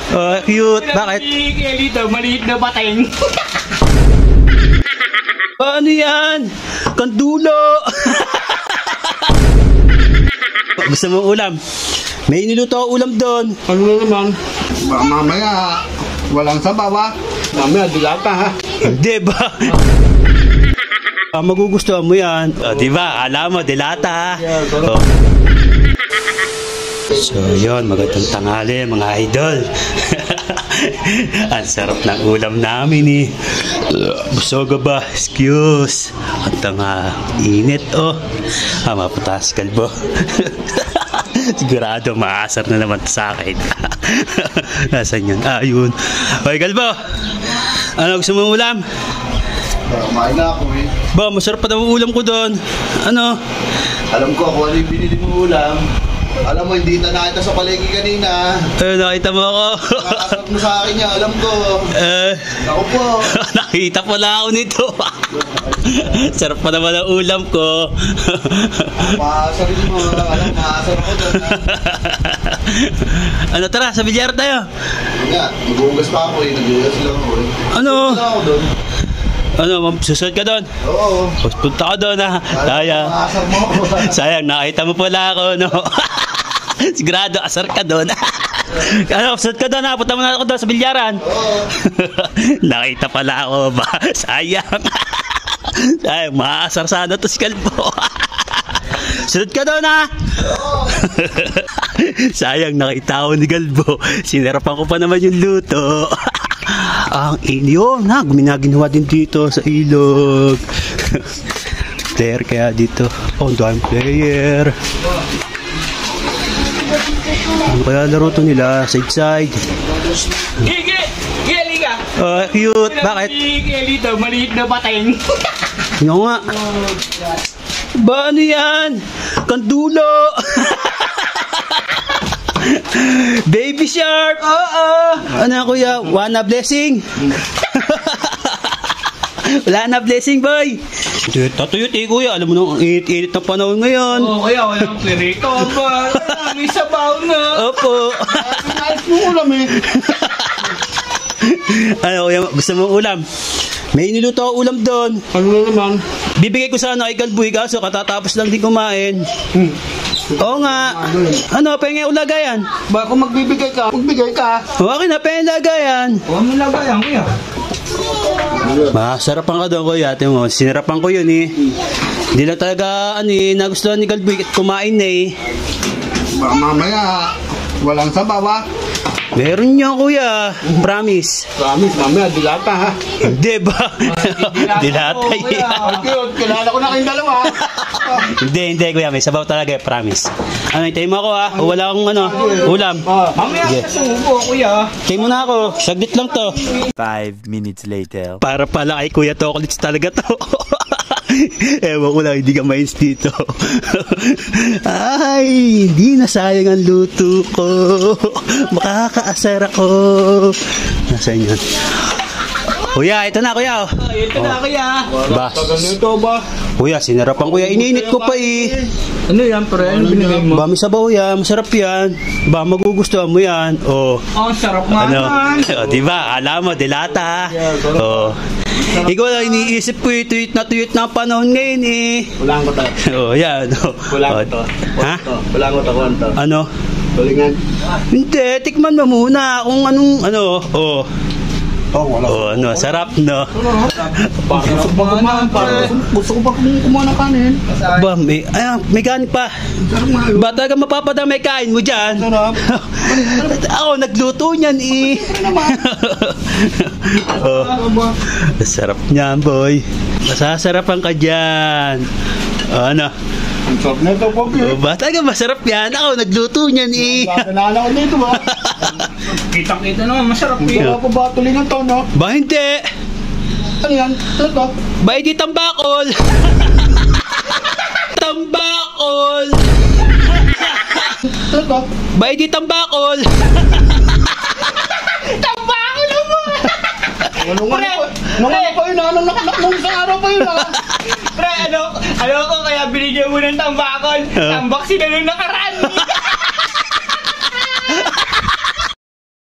Cute. Bakit? Dito, maliit na bateng. Ano yan? Kandulo. Gusto mong ulam? May niluto ako ulam doon. Ano na naman? Mamaya, walang sabaw ha. Mamaya, dilata ha. Hindi ba? Magugustuhan mo yan. Diba? Alam mo, dilata ha. So yun, magandang tanghali mga idol. Ang sarap ng ulam namin eh. Busoga ba? Excuse. At init oh. Maputas kalbo. Sigurado maasar na naman sa akin. Nasaan yun? Yun. Okay kalbo. Ano gusto mong ulam? Kumain na ako eh. Ba, masarap pa daw ulam ko doon. Ano? Alam ko kung ano yung binili mo ulam. Alam mo, hindi na nakita sa palengke kanina. Nakita mo ako. Nakasarap mo sa akin yan, alam ko. Ako po. Nakita pala ako nito. Sarap pa naman ang ulam ko. Maasar mo. Alam, maasar ako doon. Ano, tara, sa bilyar tayo. Nga, mag-uugas pa ako eh. Nag-uugas lang ako eh. Ano? Punta ako doon. Ano, susunod ka doon? Oo. Punta ka doon ha. Sayang. Maasar mo. Sayang, nakita mo pala ako, no? Sigurado, asar ka doon. Ano, susunod ka doon ha. Punta mo na ako doon sa bilyaran. Oo. Nakita pala ako ba? Sayang. Sayang, maasar sana to si Kalbo. Sunod ka doon ha. Sayang, nakita ako ni Galbo. Sinarapan ko pa naman yung luto. Ang inyo na, ginawa din dito sa ilog. Player kaya dito. Oh, daming player. Ano kaya laro to nila? Side. Gigi! Liga! Cute. Bakit? Dito, maliit na bateng. Ano nga? Ba, ano yan? Kandulo. Baby shark. Ano kuya? Wanna blessing? Wala na blessing boy. Tatuyot kuya. Alam mo nung init na panahon ngayon. Kaya walang pirito ba? May sabaw na. Opo. Ayos mo ulam eh. Ano kuya? Gusto mong ulam? May niluto ako ulam doon. Ano na naman? Bibigay ko sana kay Galboy kaso katatapos lang din kumain. Oo nga. Ano, pengen ulagayan? Ba kung magbibigay ka, magbigay ka. Okay na, pengen lagayan. Huwag mo lagayan, kuya. Masarapan ka doon, kuya. Ate mo, sinarapan ko yun eh. Hindi lang talaga, nagustuhan ni Galboy at kumain na eh. Mamaya, walang sabaw ha. Meron niya, kuya. Promise. Promise, mamaya, dilata ha. Hindi ba? Dilata yan. Kilala ko na kayong dalawa. Hindi, kuya. May sabaw talaga, promise. Ano, hintayin mo ako ha. Wala akong ulam. Mamaya kasubo, kuya. Hintayin mo na ako. Saglit lang to. 5 minutes later. Para pala kay Kuya Chocolates talaga to. Ewan ko lang, hindi ka mais dito. Ay, hindi na sayang ang luto ko. Makakaasar ako. Nasaan yun? Kuya, ito na kuya. Ito na, kuya. Ba? Ganito ba? Kuya, sinarapan kuya. Ininit ko pa eh. Ano yan, pre? Ano binigay mo? Ba, may sabaw yan. Masarap yan. Ba, magugustuhan mo yan. Oh. Sarap nga naman. Diba? Alam mo, dilata ha. Oh. Ikaw lang iniisip ko tuyot na panahon ngayon eh. Walang ko to. Yan. Walang ko to. Ha? Walang ko to. Ano? Tulingan. Hindi, tikman mo muna kung anong Wala. ano, sarap no. Gusto ko pa kumuha ng kanin. Ba, may kanin pa. Ba talaga mapapadamay kain mo dyan? Ako, nagluto niyan eh. Sarap niyan, boy. Masasarapan ka dyan. Ano? Ang sarap na ito, Pogi. Ba talaga masarap yan? Ako, nagluto niyan eh. Kakanaala ko dito ba? Kitang-kita naman, masarap Hindi eh. ako ba tulingan to, no? Ba hindi? Ano yan? Ano to? Ba hindi tambakol? Tambakol! Ano to? Ba hindi tambakol? Tambakol naman! Nung ano pa yun, nung isang araw pa yun, ha? Pre, ano ko kaya binigyan mo ng tambakol? Tambak sila nung nakaraan.